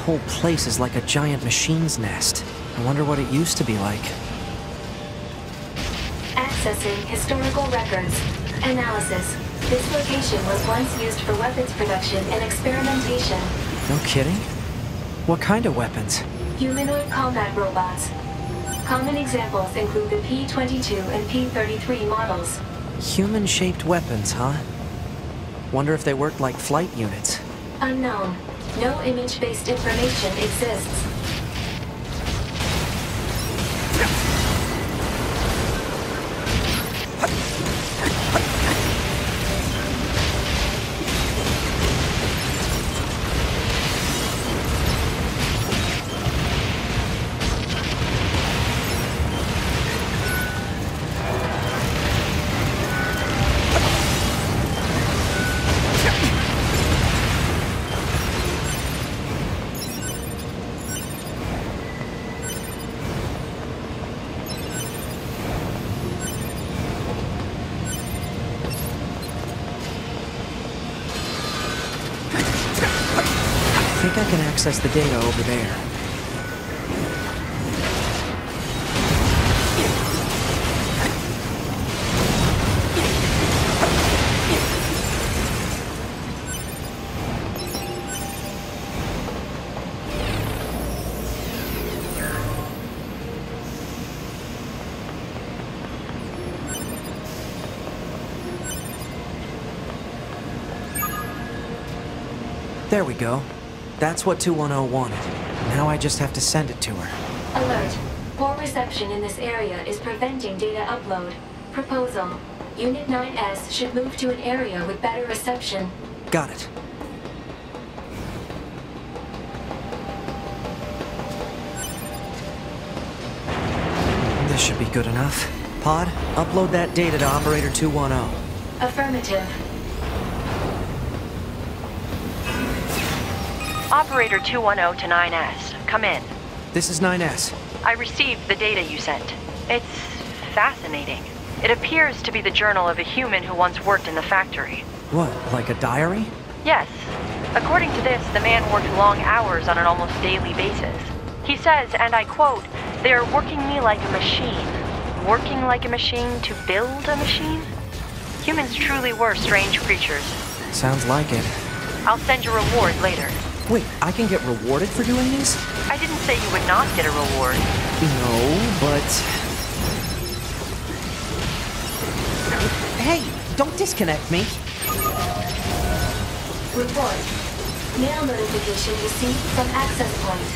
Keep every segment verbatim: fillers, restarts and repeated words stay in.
whole place is like a giant machine's nest. I wonder what it used to be like. Accessing historical records. Analysis. This location was once used for weapons production and experimentation. No kidding? What kind of weapons? Humanoid combat robots. Common examples include the P twenty-two and P thirty-three models. Human-shaped weapons, huh? Wonder if they worked like flight units. Unknown. No image-based information exists. I think I can access the data over there. There we go. That's what two one zero wanted. Now I just have to send it to her. Alert. Poor reception in this area is preventing data upload. Proposal. Unit nine S should move to an area with better reception. Got it. This should be good enough. Pod, upload that data to Operator two one zero. Affirmative. Operator two one zero to nine S. Come in. This is nine S. I received the data you sent. It's fascinating. It appears to be the journal of a human who once worked in the factory. What, like a diary? Yes. According to this, the man worked long hours on an almost daily basis. He says, and I quote, "They are working me like a machine. Working like a machine to build a machine?" Humans truly were strange creatures. Sounds like it. I'll send you a reward later. Wait, I can get rewarded for doing these? I didn't say you would not get a reward. No, but... Hey, don't disconnect me. Report. Mail notification received from access point.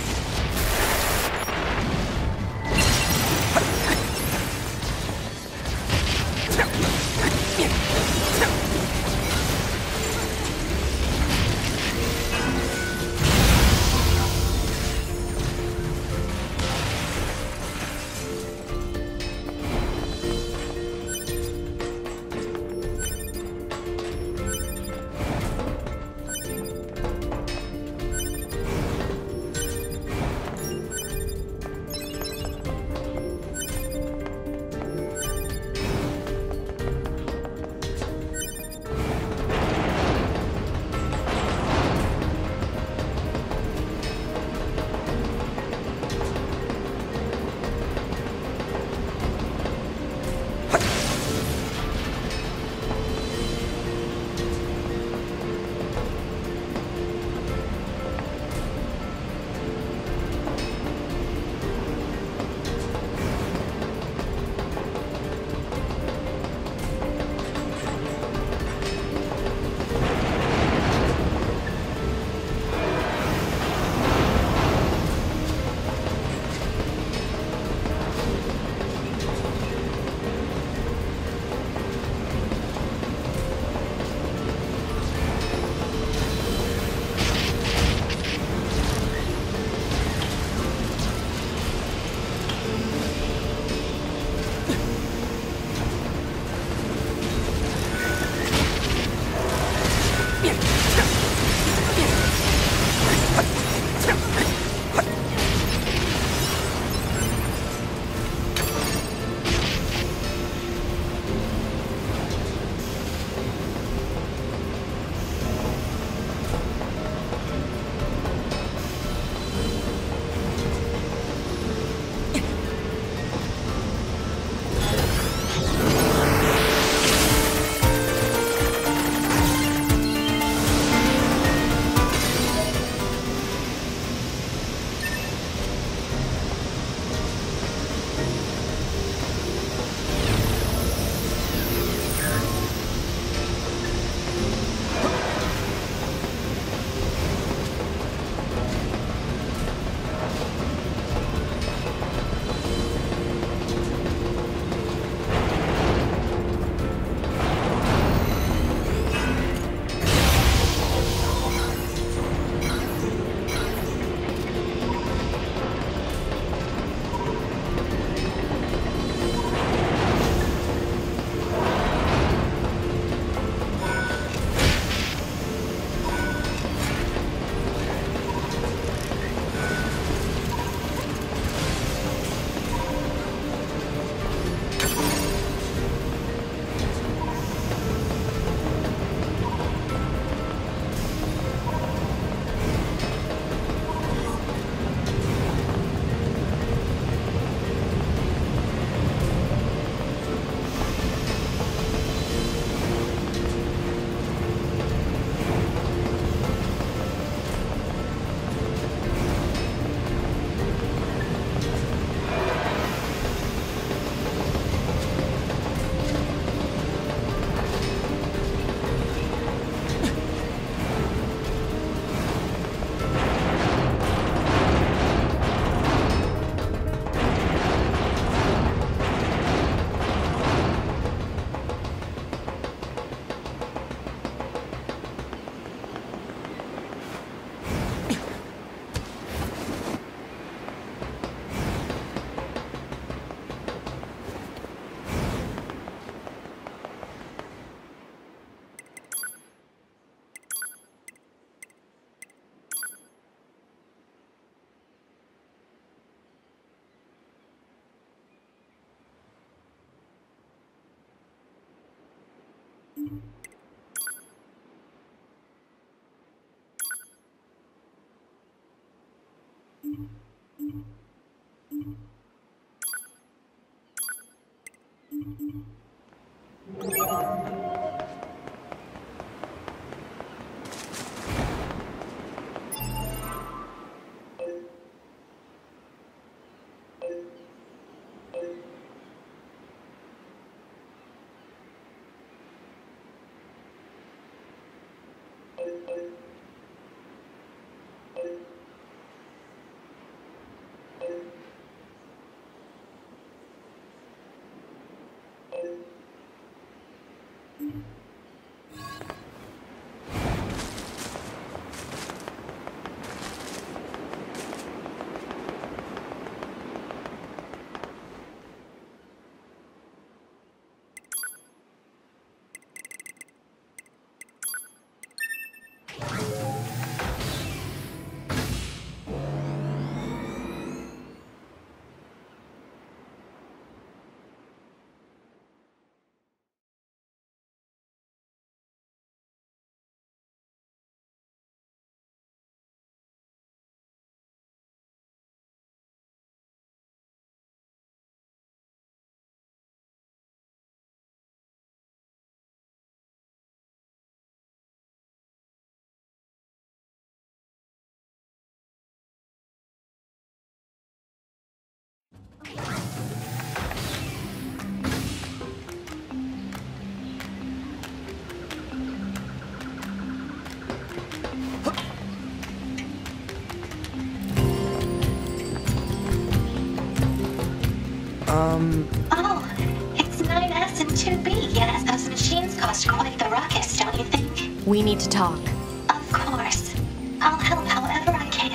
Um... Oh, it's nine S and two B. Yes, those machines cost quite the ruckus, don't you think? We need to talk. Of course. I'll help however I can.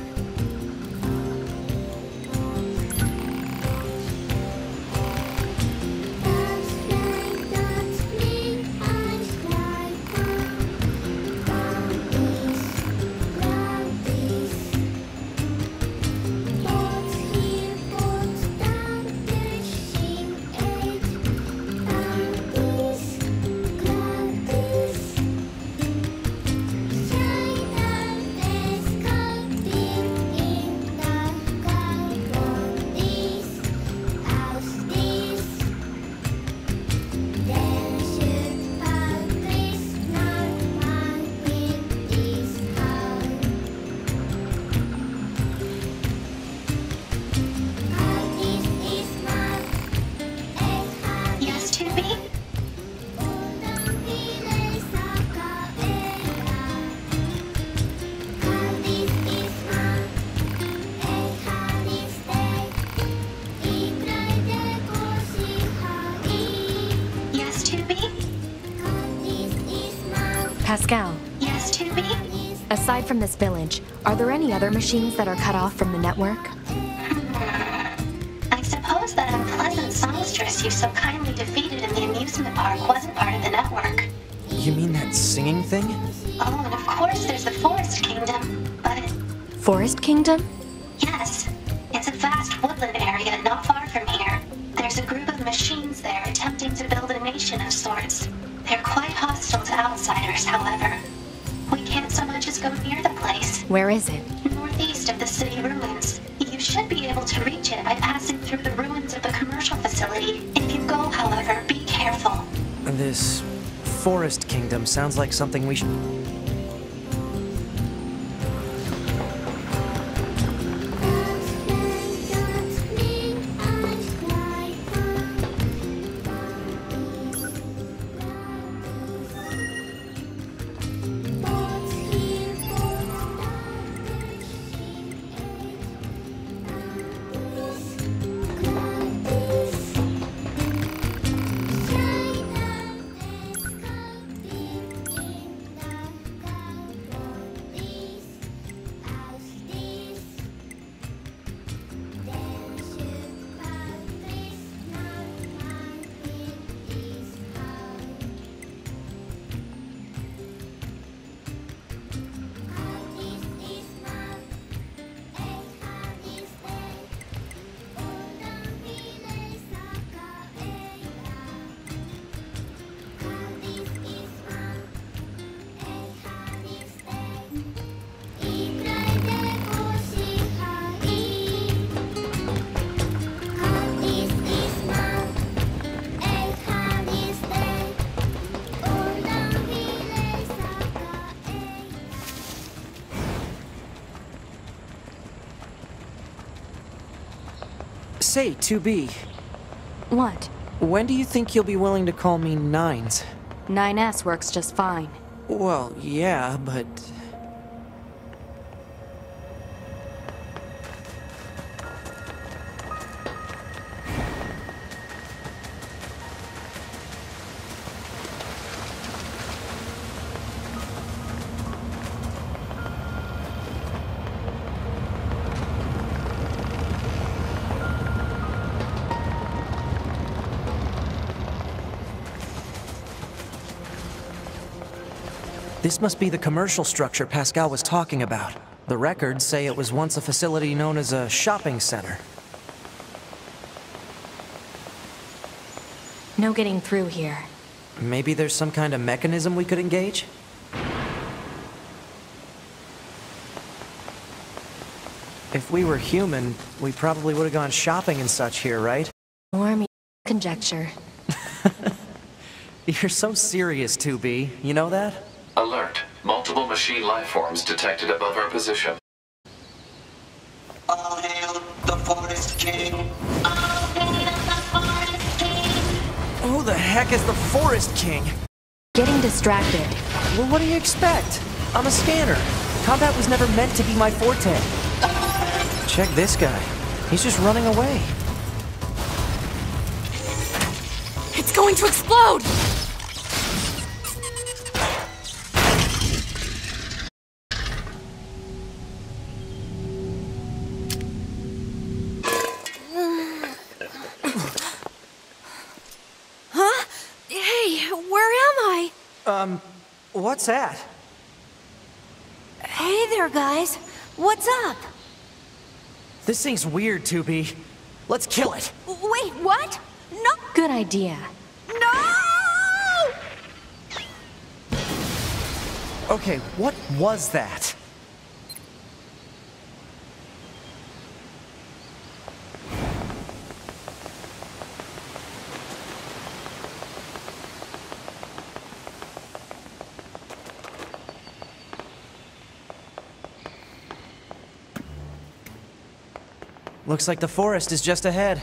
Pascal. Yes, two B? Aside from this village, are there any other machines that are cut off from the network? I suppose that unpleasant songstress you so kindly defeated in the amusement park wasn't part of the network. You mean that singing thing? Oh, and of course there's the Forest Kingdom, but... Forest Kingdom? Yes. It's a vast woodland area not far from here. There's a group of machines there attempting to build a nation of sorts. They're quite hostile to outsiders, however. We can't so much as go near the place. Where is it? Northeast of the city ruins. You should be able to reach it by passing through the ruins of the commercial facility. If you go, however, be careful. This Forest Kingdom sounds like something we should... Say, two B, What? when do you think you'll be willing to call me Nines? nine S works just fine. Well, yeah, but... This must be the commercial structure Pascal was talking about. The records say it was once a facility known as a shopping center. No getting through here. Maybe there's some kind of mechanism we could engage? If we were human, we probably would have gone shopping and such here, right? Or me conjecture. You're so serious, two B. You know that? Alert. Multiple machine life forms detected above our position. All hail the Forest King. All hail the Forest King. Who the heck is the Forest King? Getting distracted. Well, what do you expect? I'm a scanner. Combat was never meant to be my forte. Check this guy. He's just running away. It's going to explode! Huh? Hey, where am I? Um, what's that? Hey there, guys. What's up? This thing's weird, two B. Let's kill it. Wait, what? No. Good idea. No! Okay, what was that? Looks like the forest is just ahead.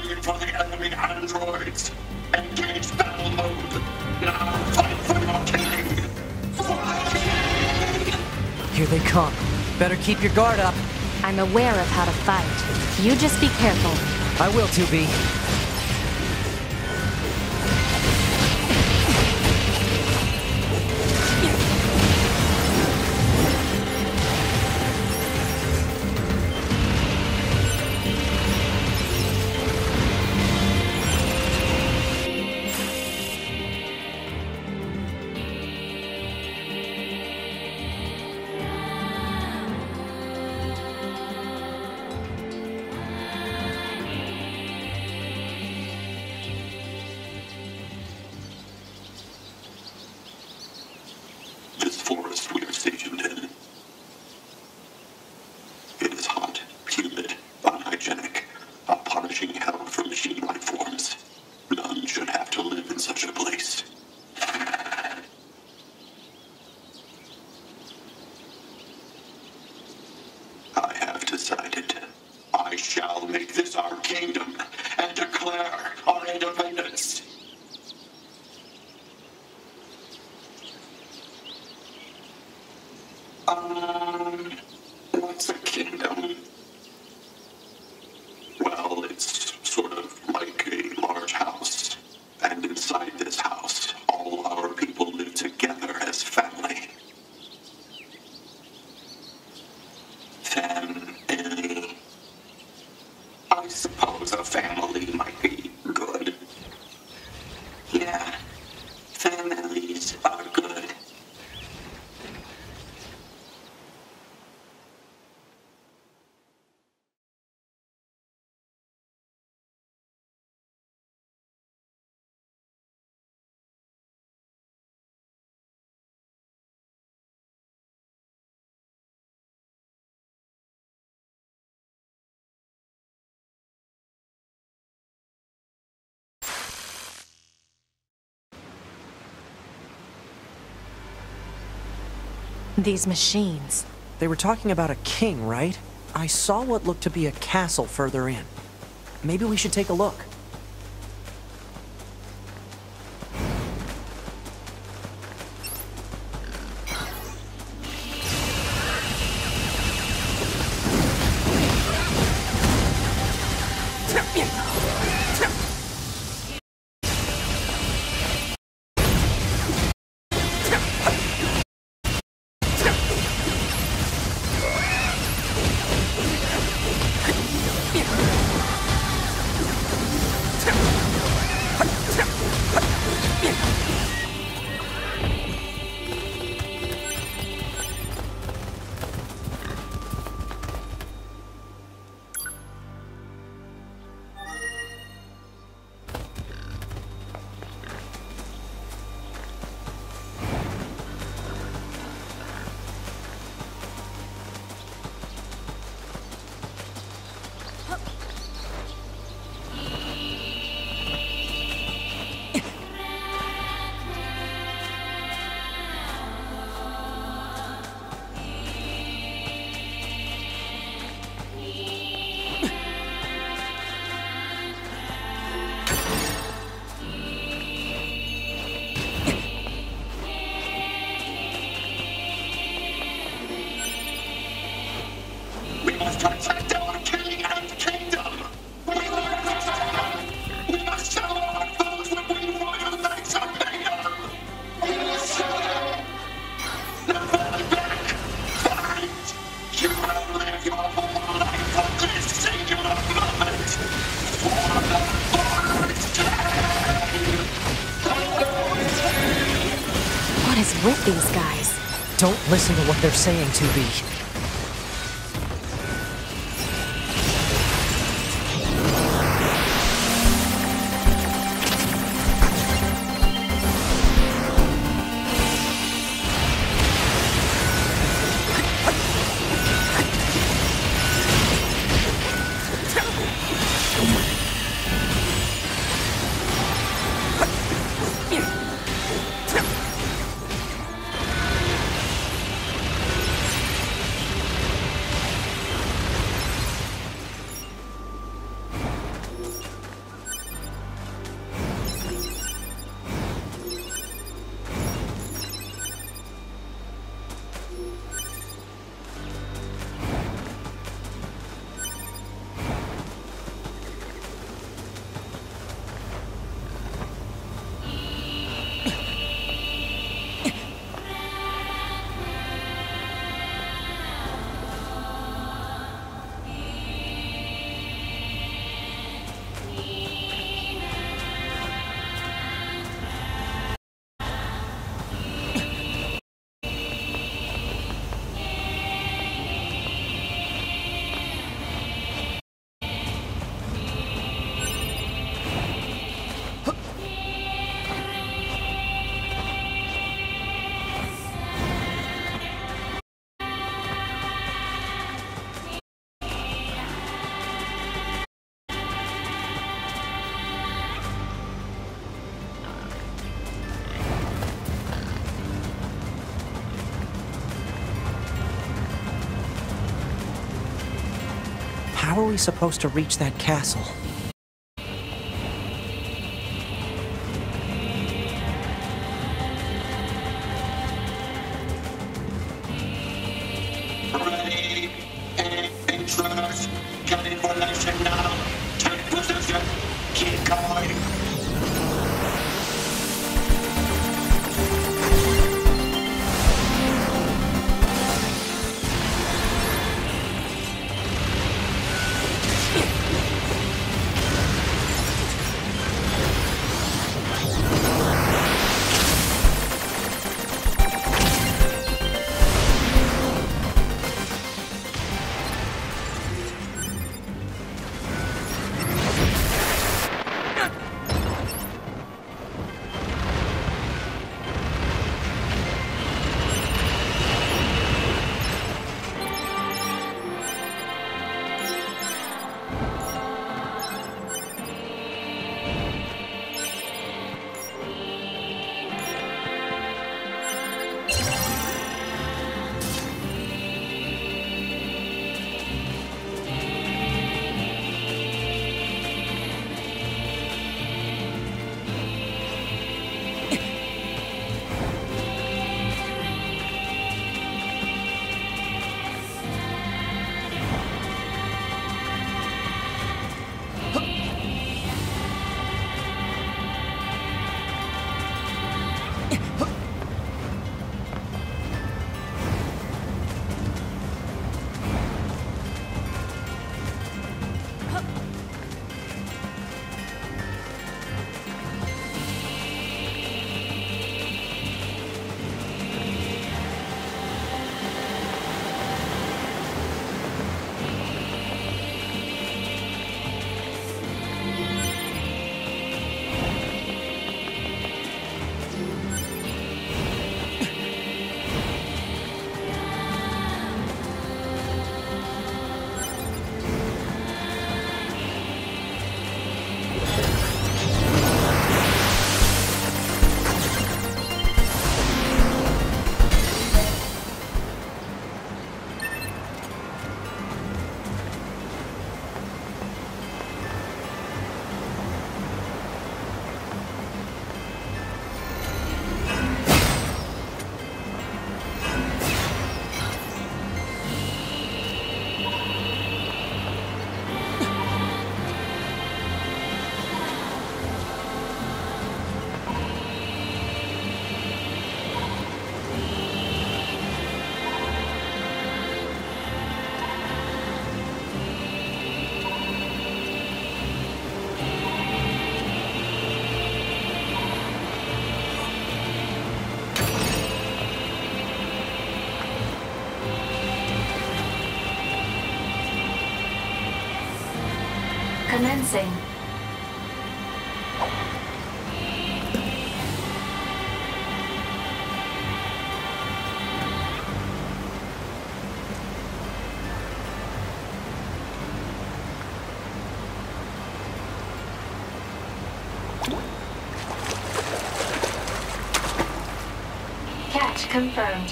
Wait for the enemy androids. Engage battle mode. Now fight for your king. Fight! Here they come. Better keep your guard up. I'm aware of how to fight. You just be careful. I will, two B. This forest we are stationed in. It is hot, humid, unhygienic, a punishing hell for machine life forms. None should have to live in such a place. I have decided. I shall make this our kingdom and declare our independence. Um, what's a kingdom? Well, it's sort of like a large house. And inside this house, all our people live together as family. Family. I suppose a family might be good. Yeah, families are good. These machines. They were talking about a king, right? I saw what looked to be a castle further in. Maybe we should take a look. We must protect our king and kingdom! We must, we must show our foes what we royal knights are made of! We must show them! No falling back! Fight! You will live your whole life for this singular moment! For the Lord's day! What is with these guys? Don't listen to what they're saying, two B. How are we supposed to reach that castle? Ready? Intruders, get information now. Take position. Keep going. Commencing. Catch confirmed.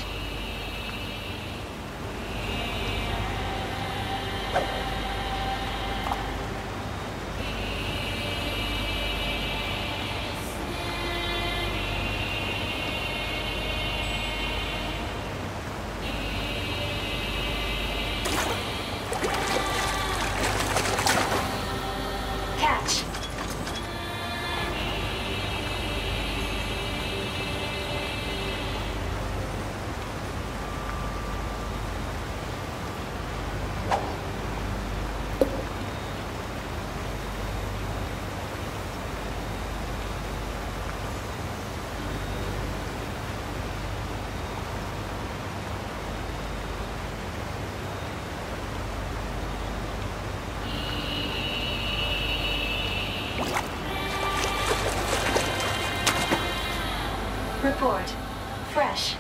Catch. Report. Fresh.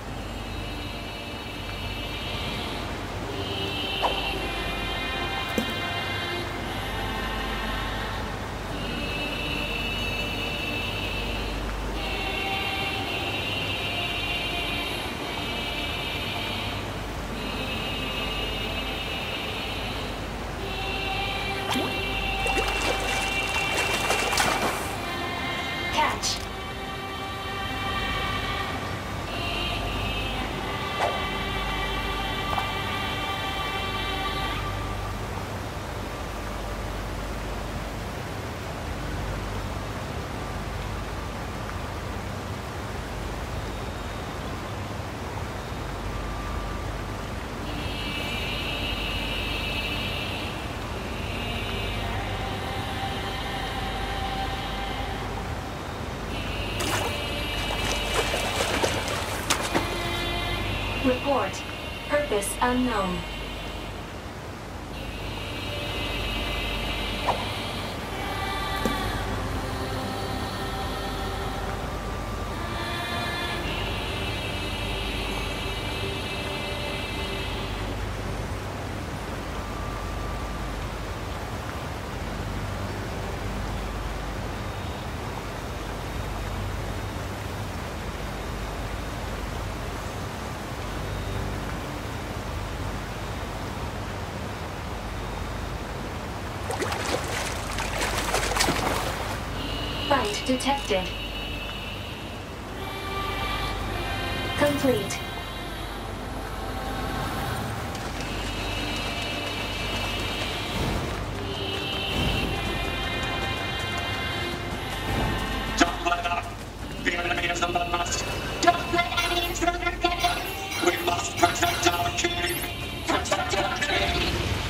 Report. Purpose unknown. Fight detected. Complete. Don't let up. The enemy is among us. Don't let any intruder get in. We must protect our king. Protect our king.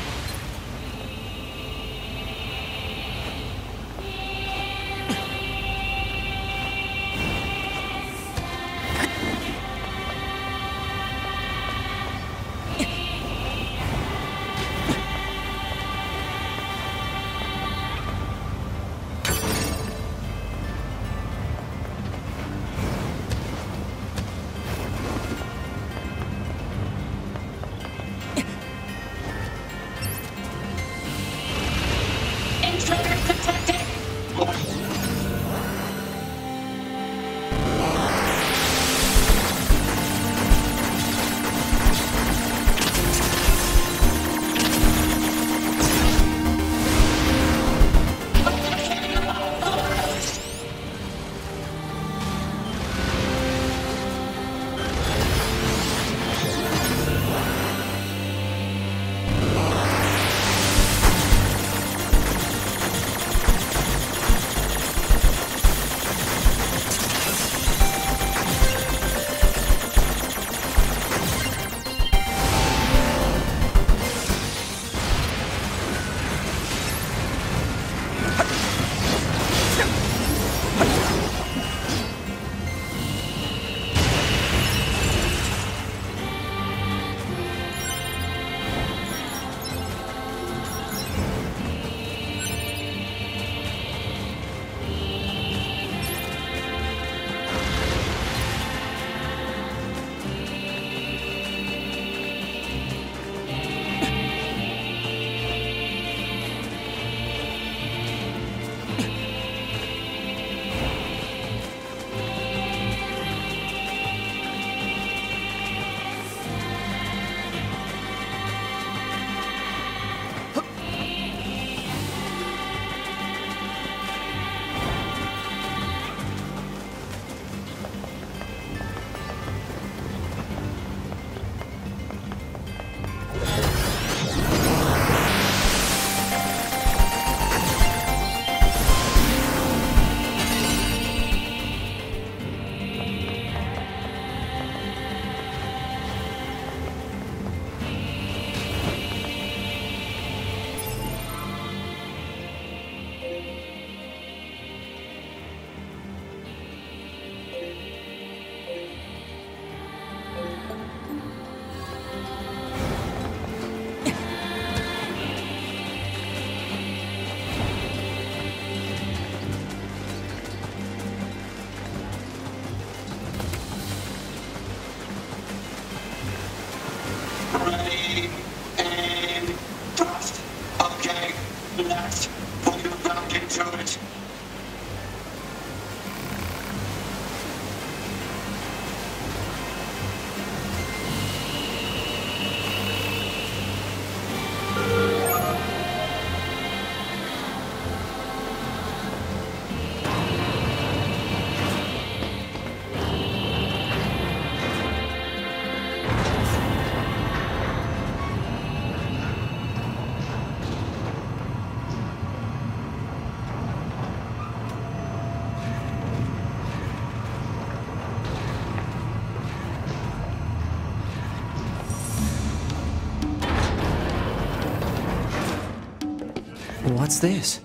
Intruders detected. Ready, aim, thrust. Okay, next, put your back into it. What's this?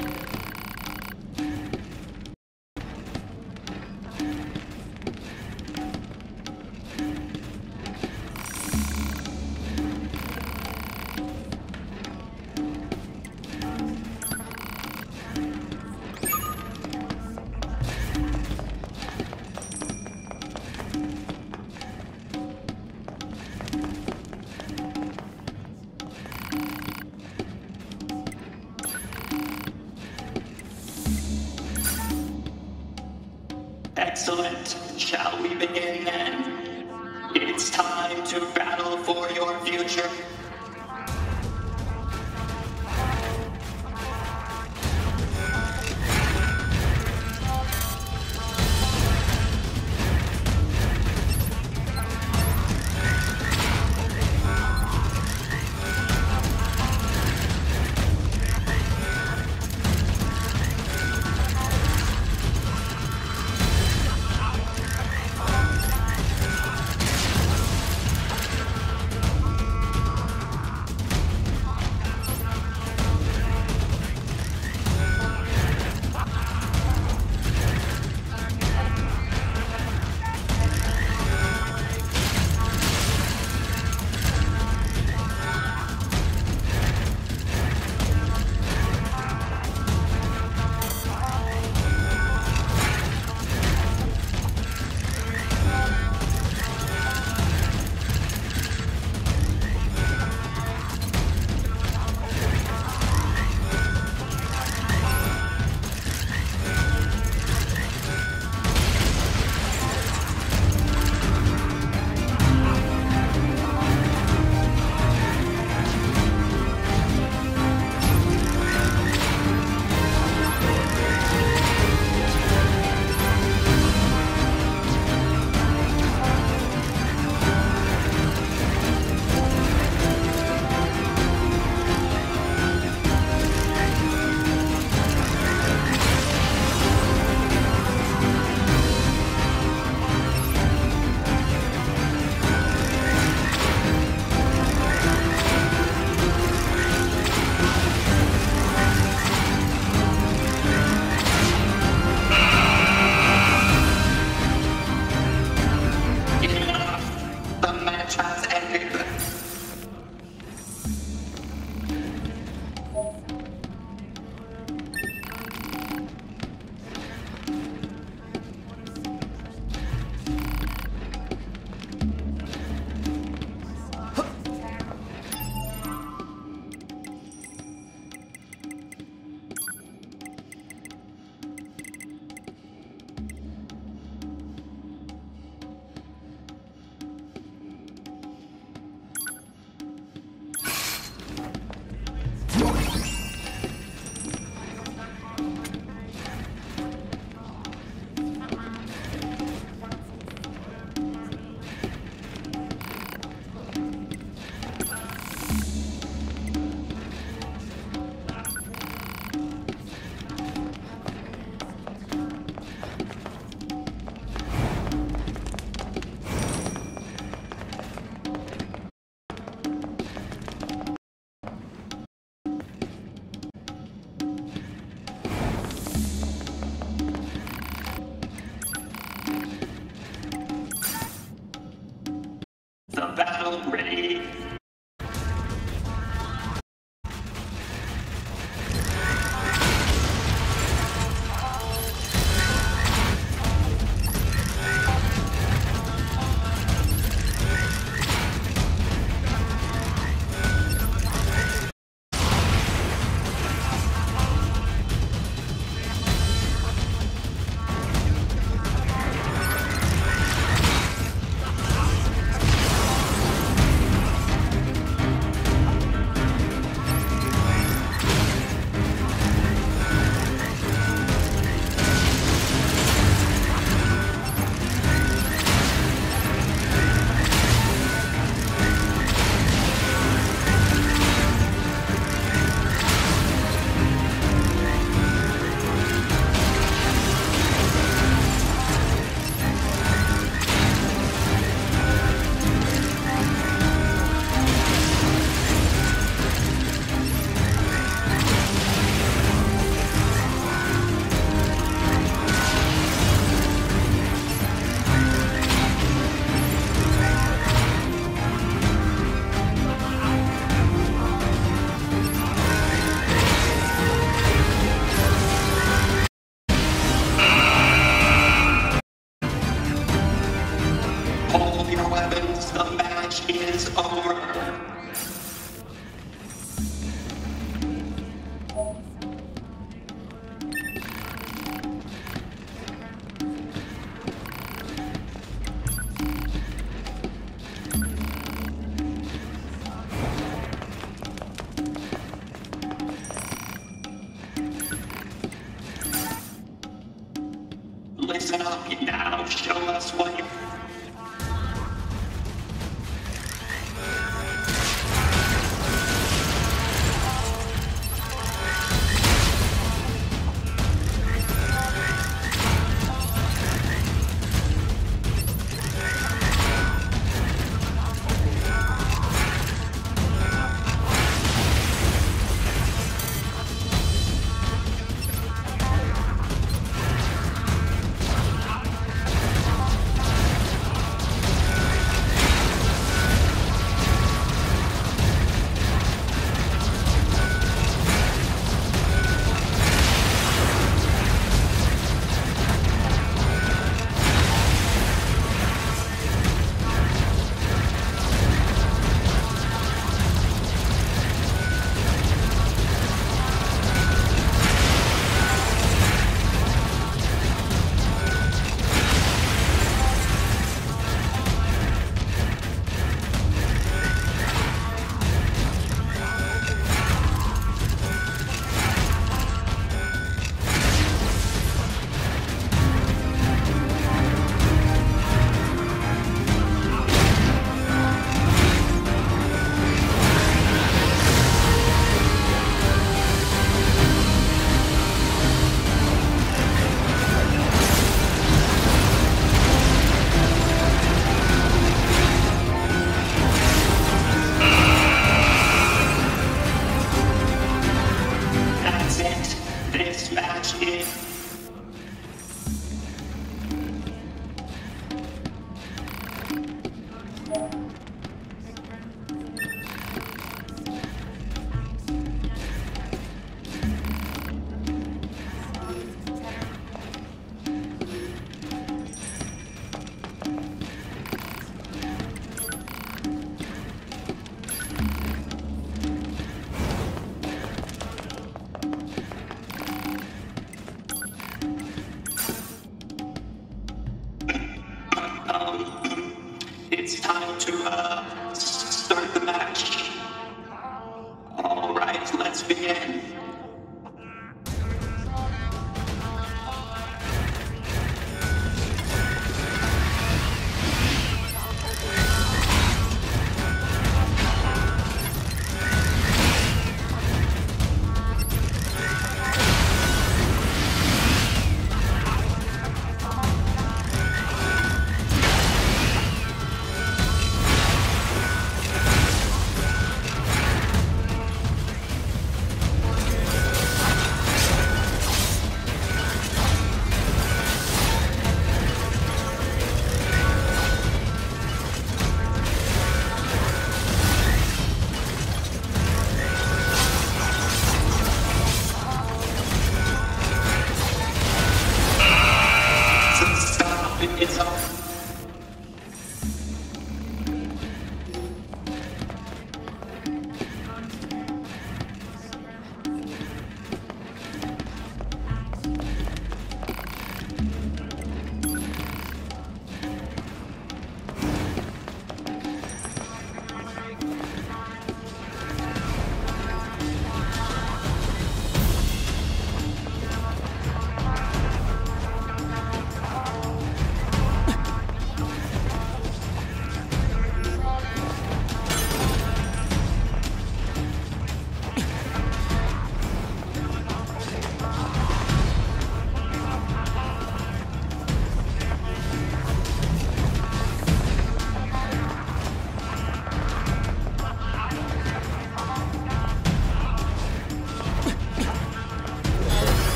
Excellent. Shall we begin then? It's time to battle for your future. The battle ready. Listen up, you now. Show us what you... It's time to, uh, start the match. All right, let's begin.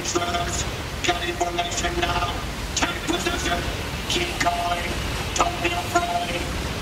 intruders. Get information now. Take position. Keep going. Don't be afraid.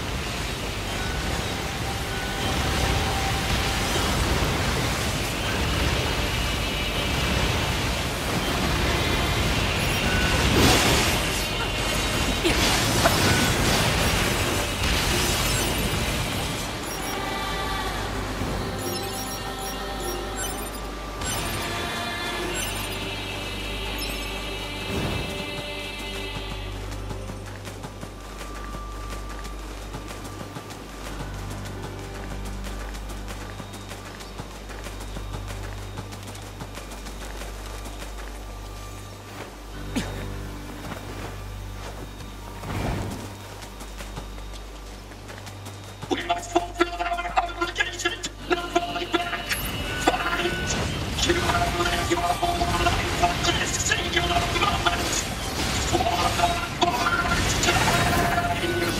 We must fulfill our obligations. No falling back. Fight. You have lived your whole life for this singular moment. For the first time.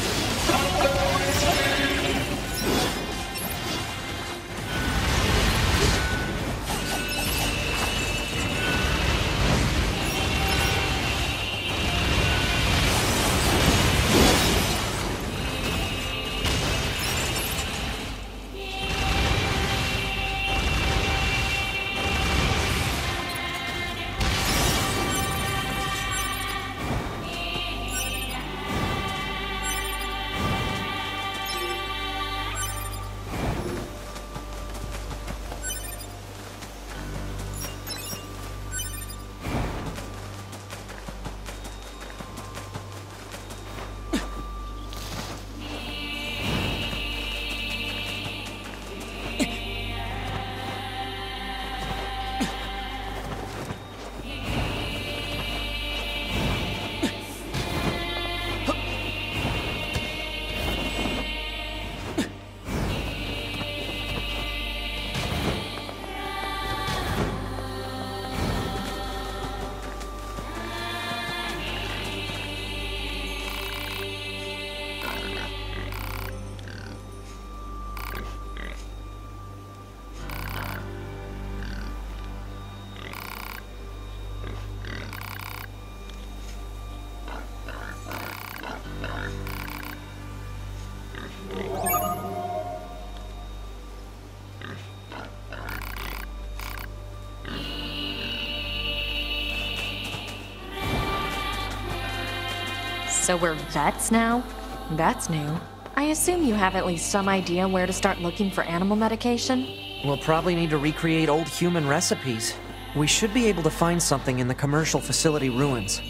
So we're vets now? That's new. I assume you have at least some idea where to start looking for animal medication? We'll probably need to recreate old human recipes. We should be able to find something in the commercial facility ruins.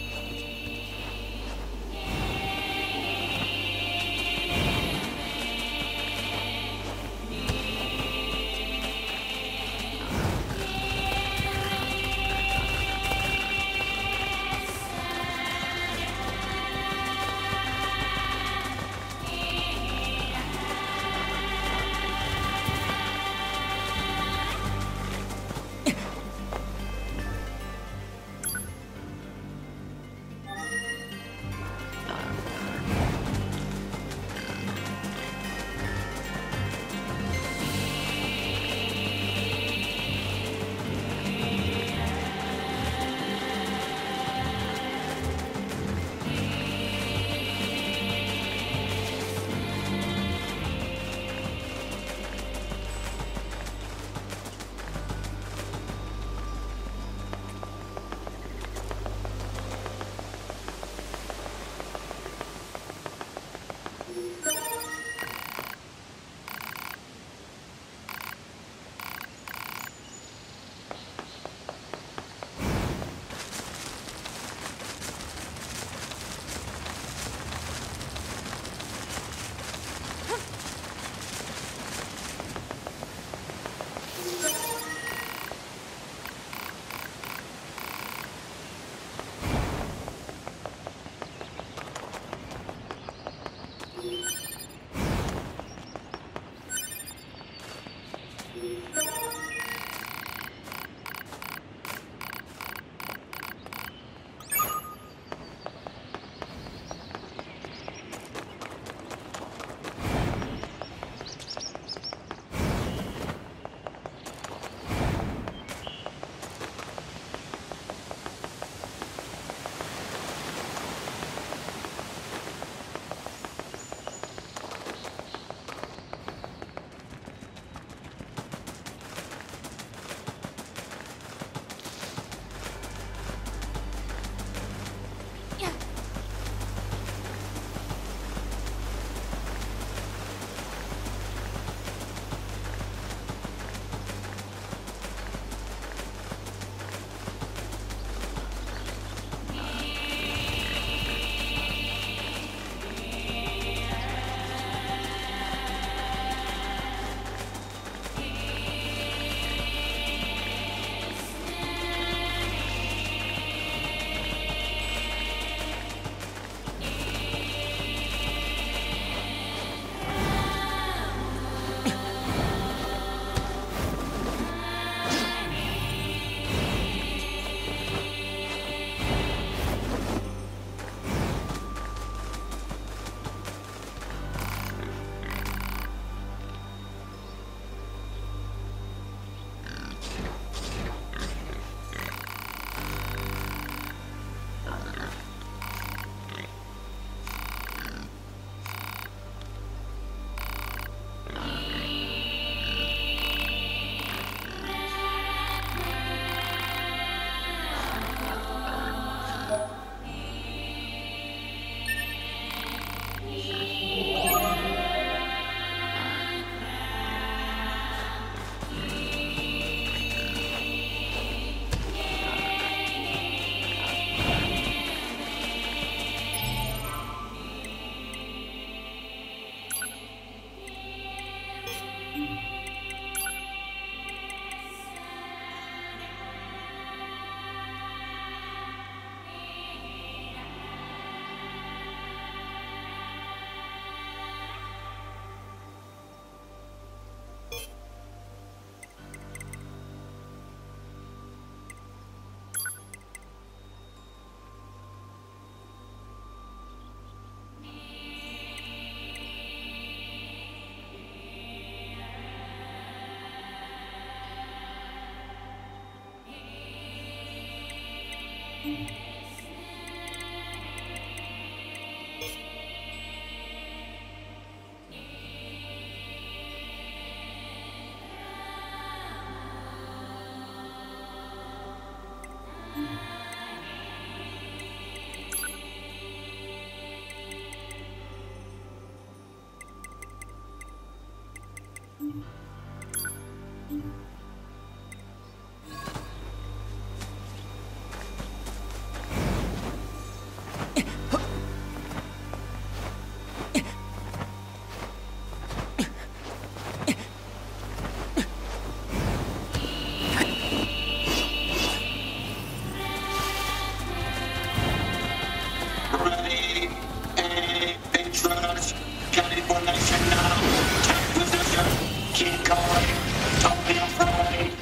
Ready? A intruders. Getting formation now. Take position. Keep going. Don't be afraid.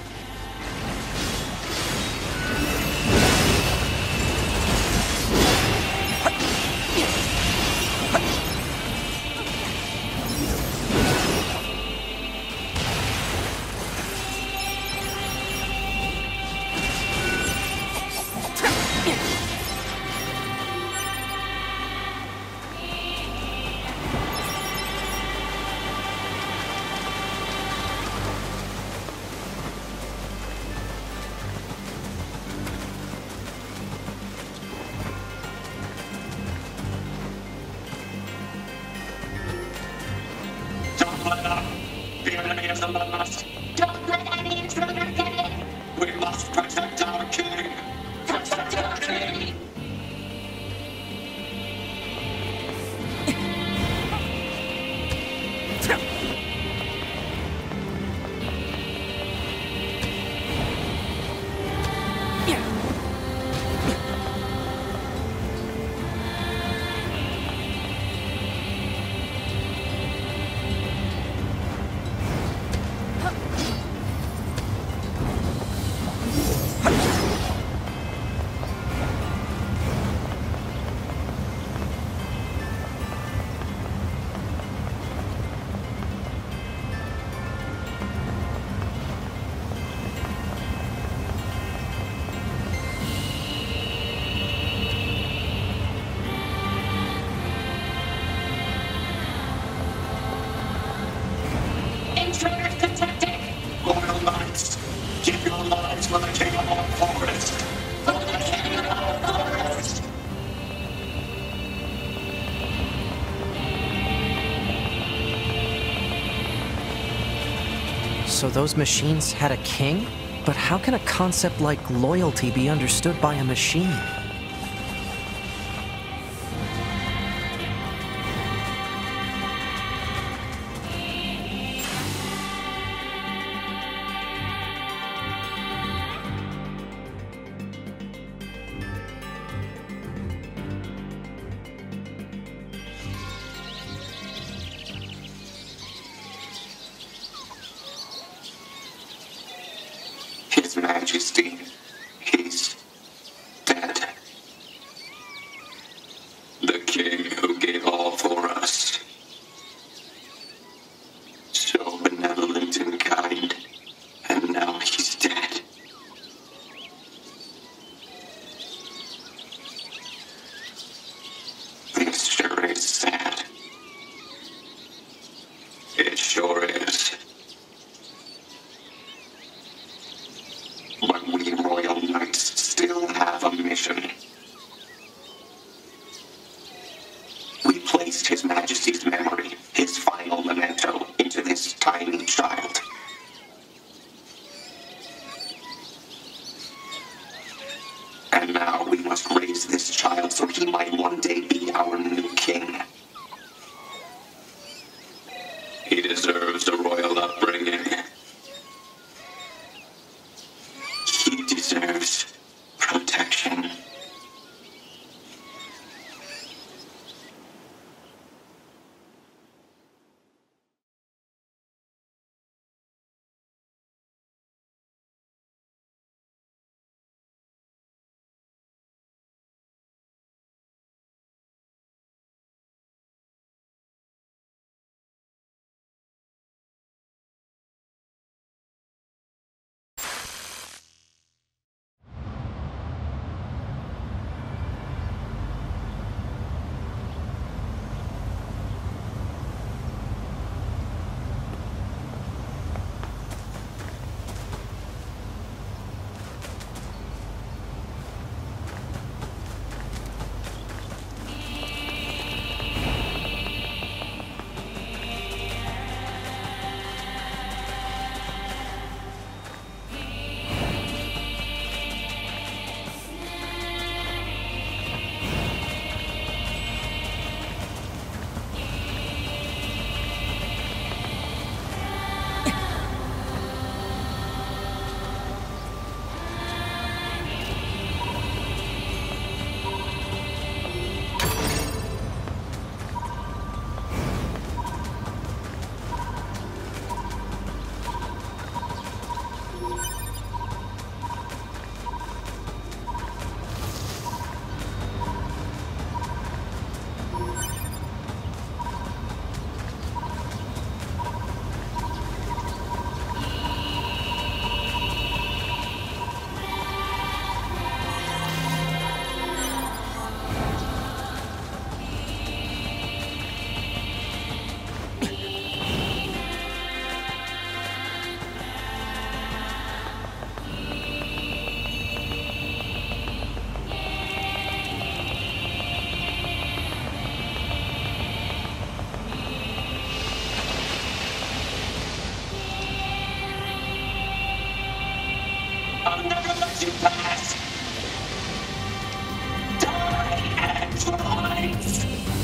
Don't let up. The enemy is among us. Don't let any intruder get in. We must protect our king. Protect our king. Intruders detected. Loyal knights, keep your lives for the king of all forest. For the king of our forest. So those machines had a king? But how can a concept like loyalty be understood by a machine? His Majesty, he's dead. The king who gave all for us. So benevolent and kind, and now he's dead. This sure is sad. It sure is. But we royal knights still have a mission. We placed His Majesty's memory, his final memento, into this tiny child. And now we must raise this child so he might one day be our new king. He deserves a royal upbringing. He deserves protection. I'll never let you pass! Die, androids!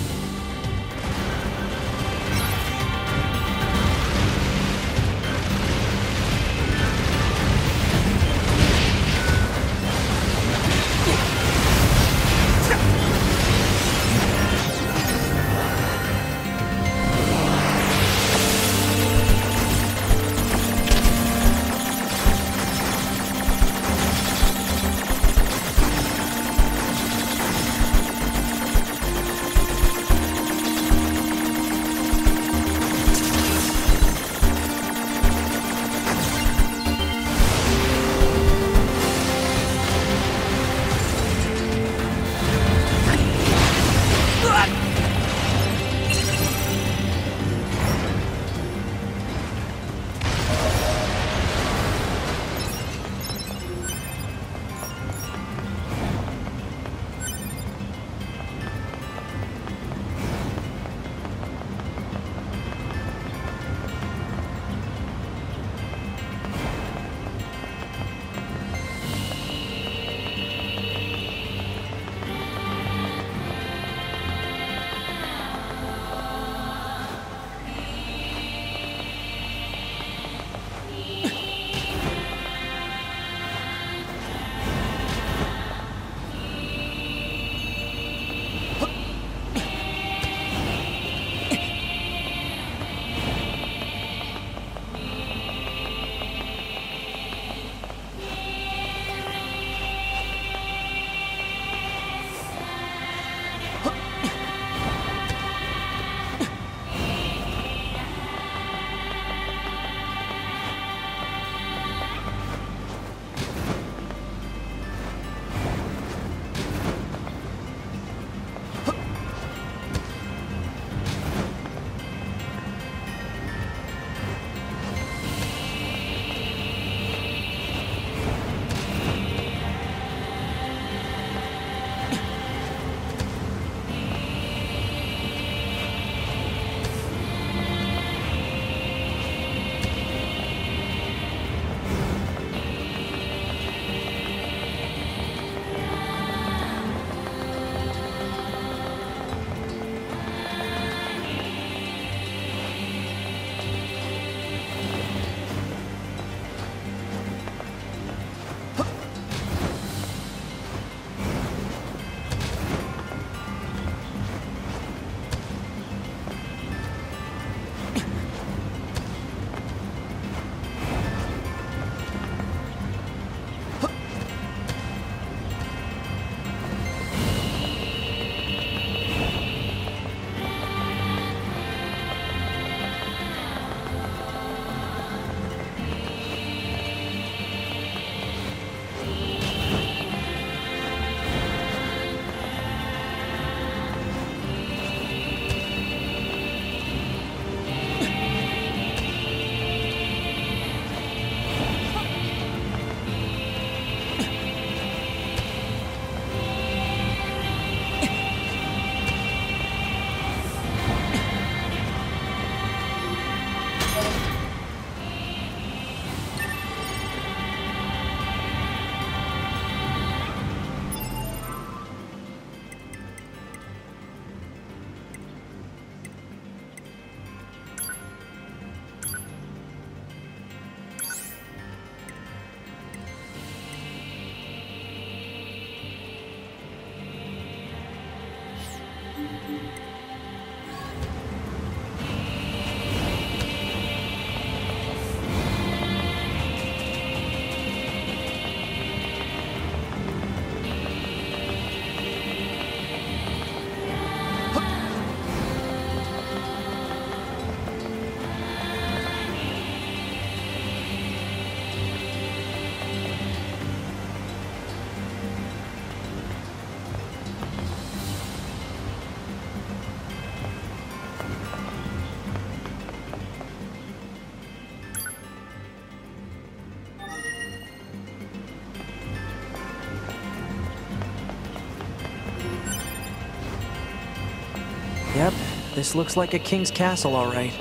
Yep, this looks like a king's castle, all right.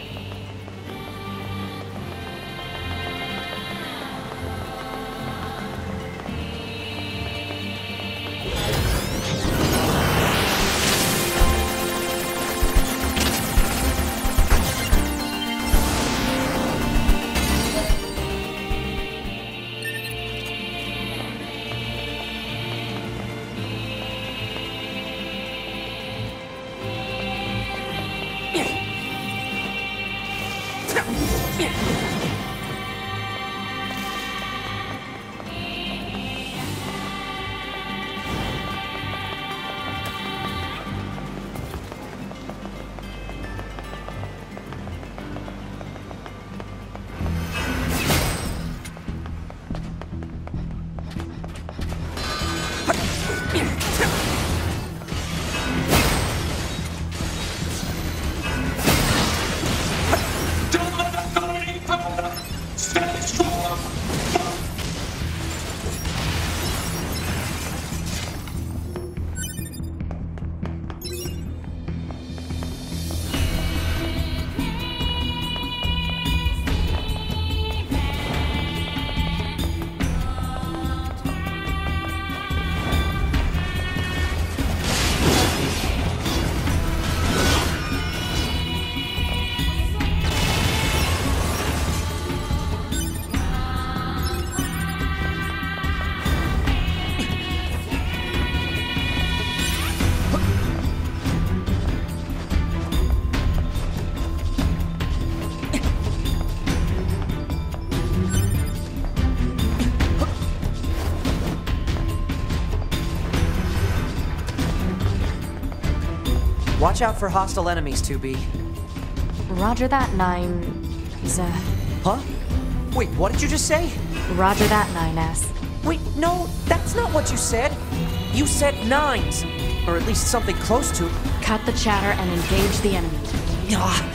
Watch out for hostile enemies, two B. Roger that, nine... Z. Huh? Wait, what did you just say? Roger that, nine S. Wait, no, that's not what you said. You said nines. Or at least something close to... Cut the chatter and engage the enemy. Ah.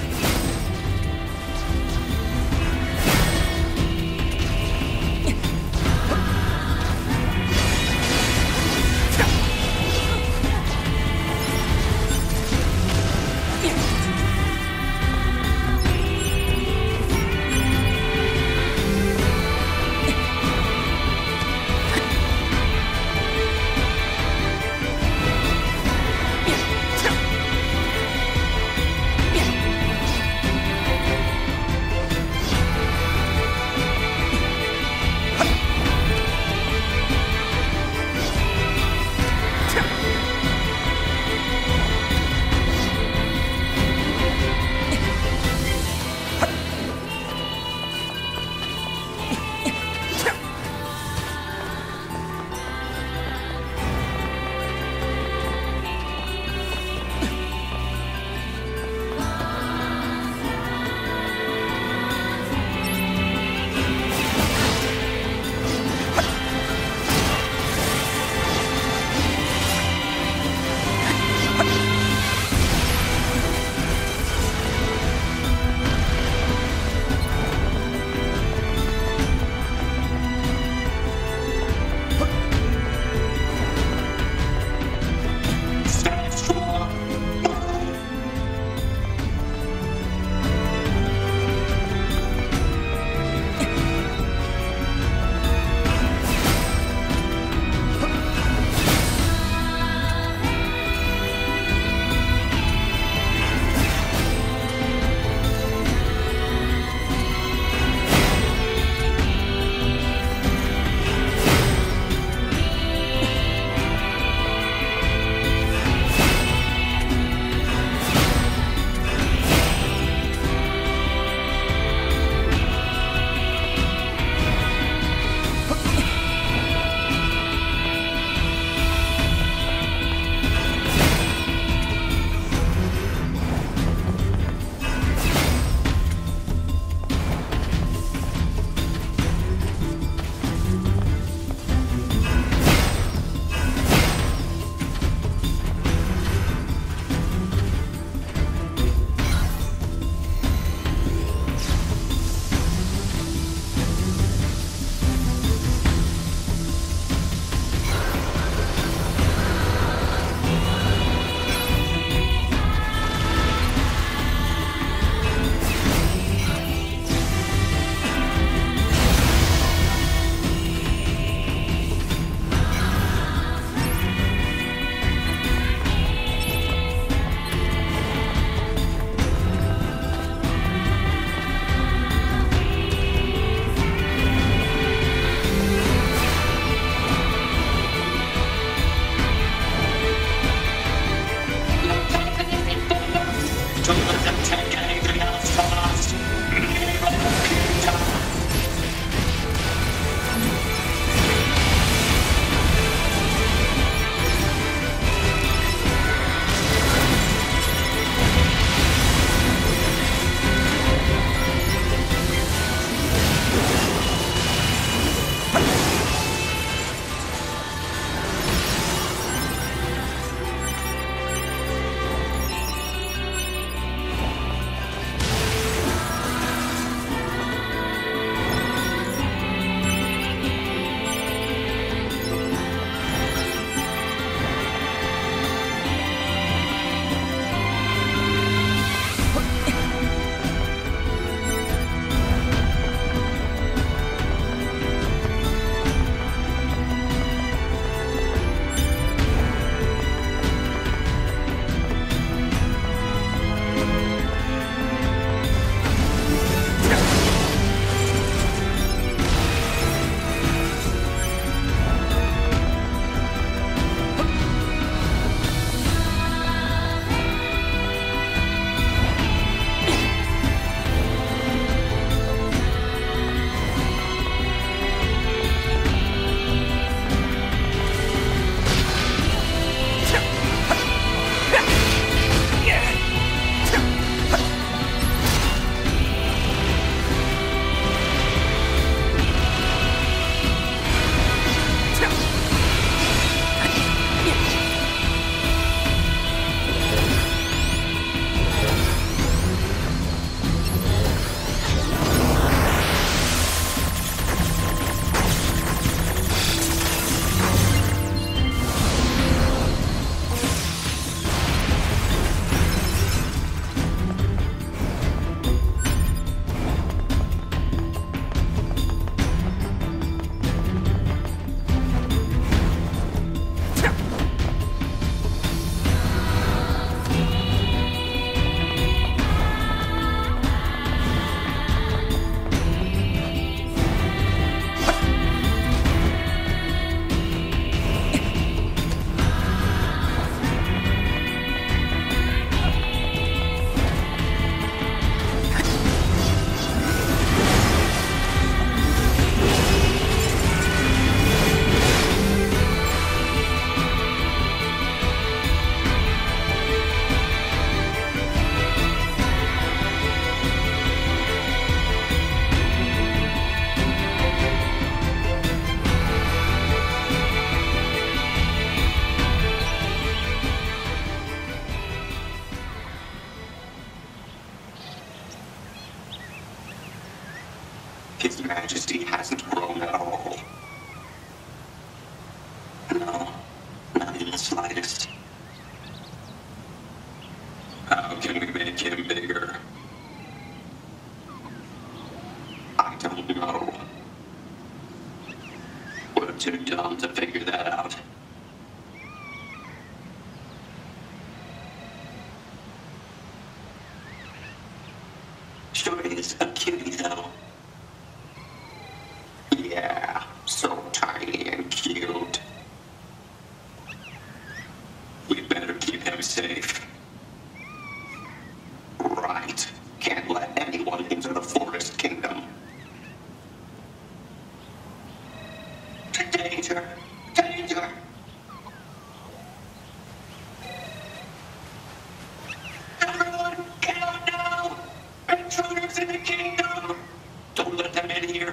hasn't grown at all. No, not in the slightest. How can we make him bigger? I don't know. We're too dumb to figure that out. Sure is a cutie, though. Yeah, so tiny and cute. We better keep him safe. Right. Can't let anyone into the Forest Kingdom. Danger! Danger! Everyone, get out now! Intruders in the kingdom! Don't let them in here.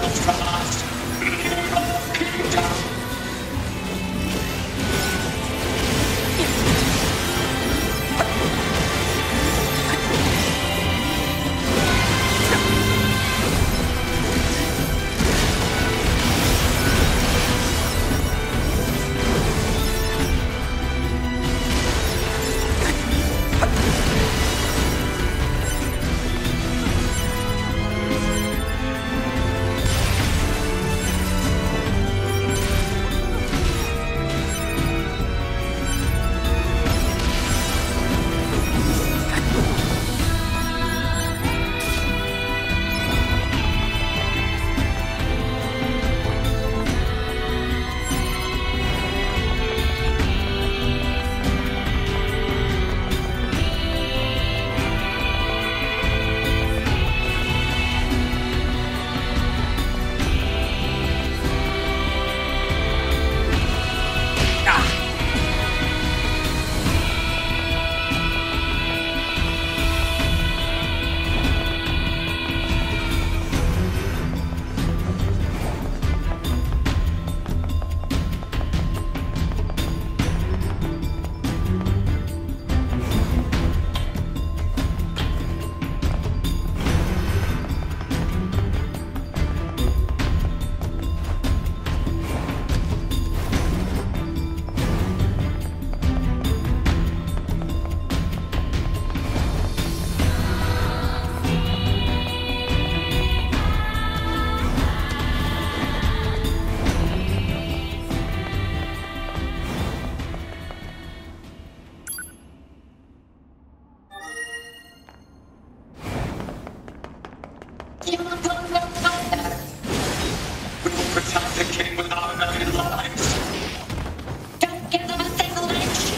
miles from us. Evil Kingdom. You will go no further. We will protect the king with our very lives. Don't give them a single inch.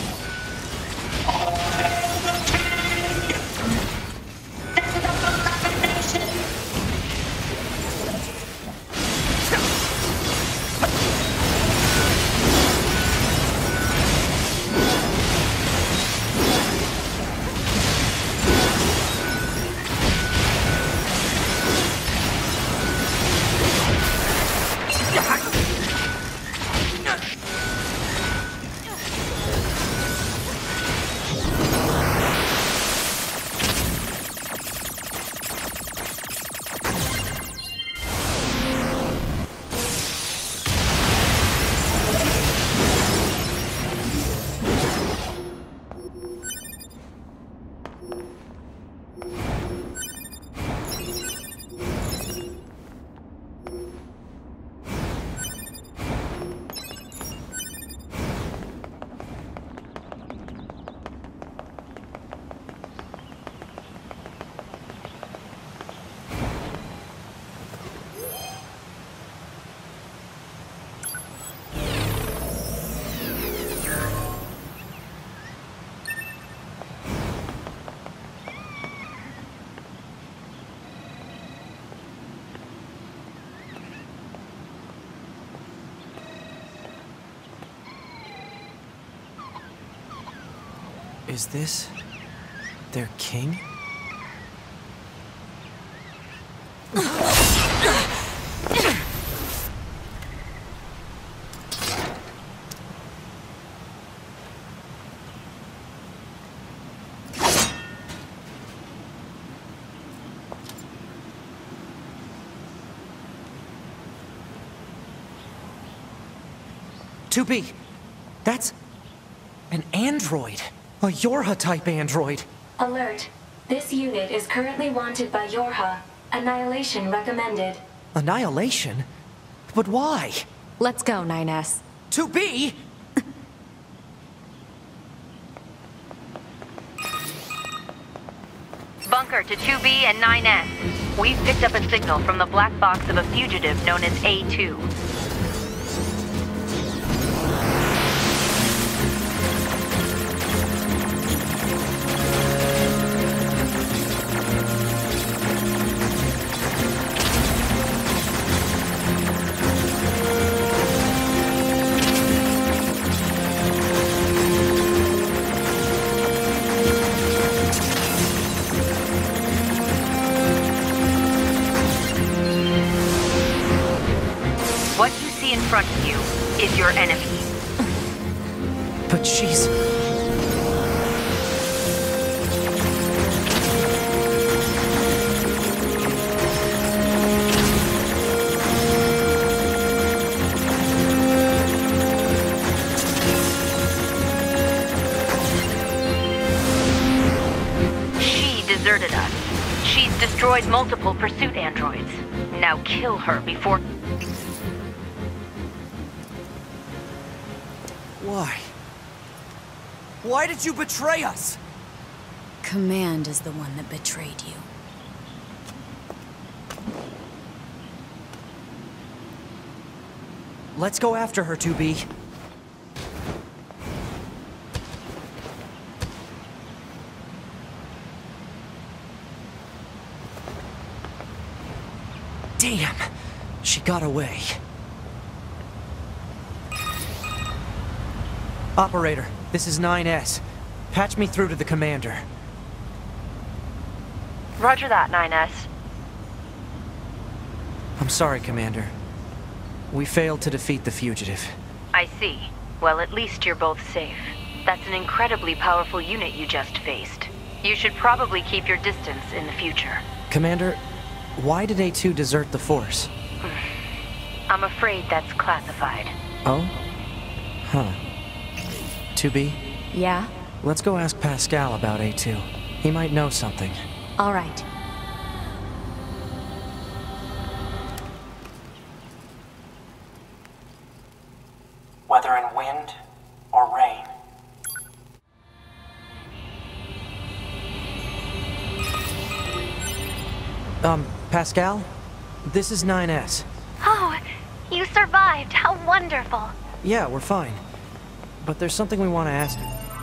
All hail the king! This is a forgotten nation. Is this their king? two B, that's an android. A Yorha-type android. Alert. This unit is currently wanted by Yorha. Annihilation recommended. Annihilation? But why? Let's go, nine S. two B? Bunker to two B and nine S. We've picked up a signal from the black box of a fugitive known as A two. in front of you is your enemy. But she's... She deserted us. She's destroyed multiple pursuit androids. Now kill her before... Why? Why did you betray us? Command is the one that betrayed you. Let's go after her, two B. Damn! She got away. Operator, this is nine S. Patch me through to the commander. Roger that, nine S. I'm sorry, Commander. We failed to defeat the fugitive. I see. Well, at least you're both safe. That's an incredibly powerful unit you just faced. You should probably keep your distance in the future. Commander, why did A two desert the Force? I'm afraid that's classified. Oh? Huh. two B? Yeah? Let's go ask Pascal about A two. He might know something. All right. Whether in wind or rain. Um, Pascal? This is nine S. Oh, you survived. How wonderful. Yeah, we're fine. But there's something we want to ask you.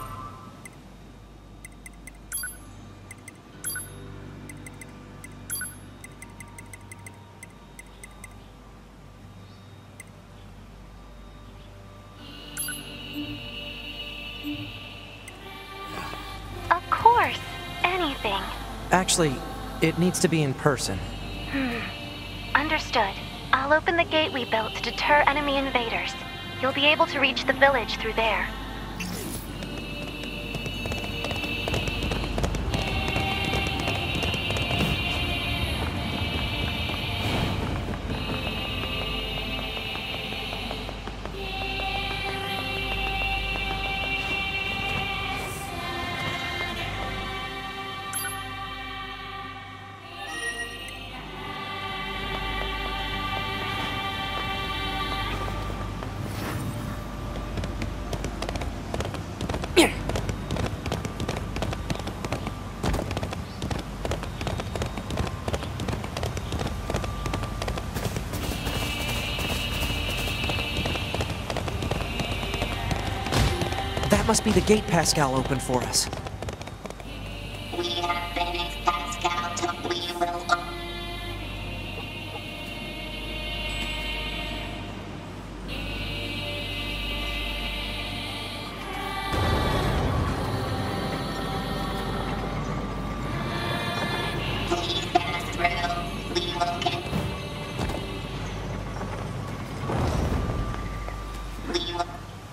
Of course. Anything. Actually, it needs to be in person. Hmm. Understood. I'll open the gate we built to deter enemy invaders. You'll be able to reach the village through there. That must be the gate Pascal opened for us. We have finished Pascal till we will open. Please pass through. We will get... We will...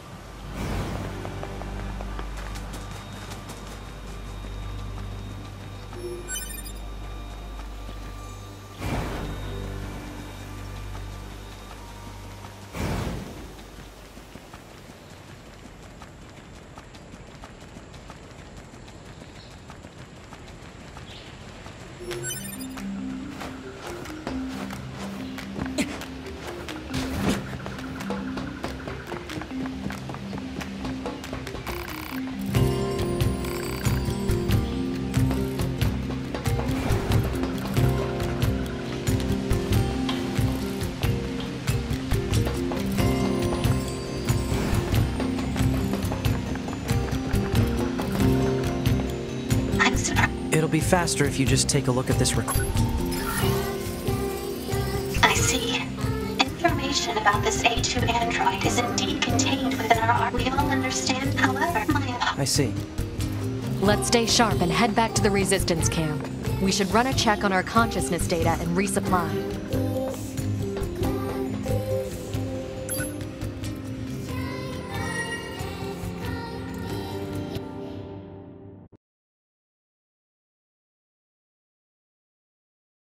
It'll be faster if you just take a look at this record. I see. Information about this A two android is indeed contained within our art. We all understand, however, my... I see. Let's stay sharp and head back to the resistance camp. We should run a check on our consciousness data and resupply.